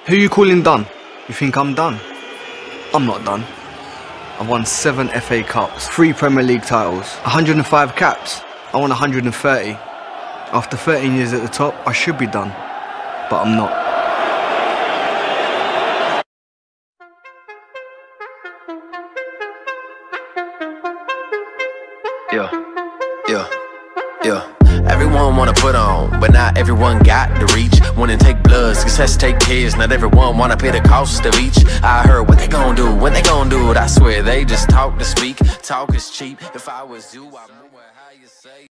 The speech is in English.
Who you calling done? You think I'm done? I'm not done. I've won 7 FA Cups, 3 Premier League titles, 105 caps. I won 130. After 13 years at the top, I should be done, but I'm not. Yeah. Everyone wanna put on, but not everyone got the reach. Wanna take blood, success take kids. Not everyone wanna pay the cost of each. I heard what they gon' do, when they gon' do it. I swear they just talk to speak. Talk is cheap. If I was you, I'd move how you say.